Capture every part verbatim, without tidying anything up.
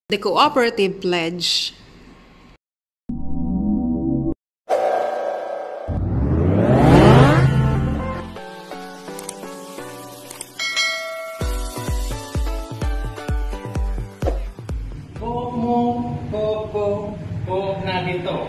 The Cooperative Pledge. Co-op mo, co-op ko, co-op natin to.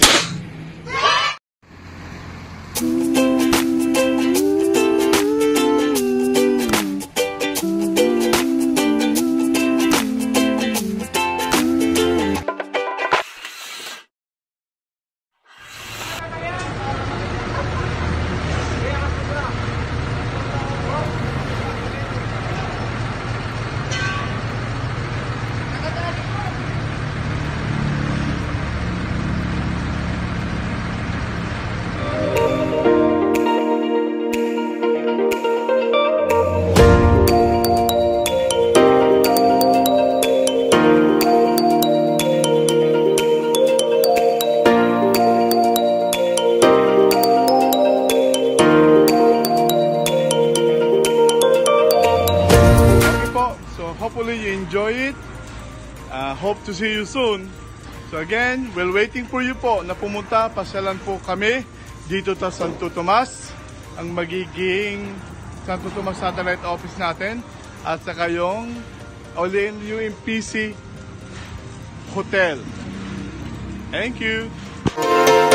So hopefully you enjoy it. Uh, hope to see you soon. So again, we're waiting for you po na pumunta. Pasyalan po kami dito sa Santo Tomas, ang magiging Santo Tomas Satellite Office natin, at saka yung U M P C Hotel. Thank you.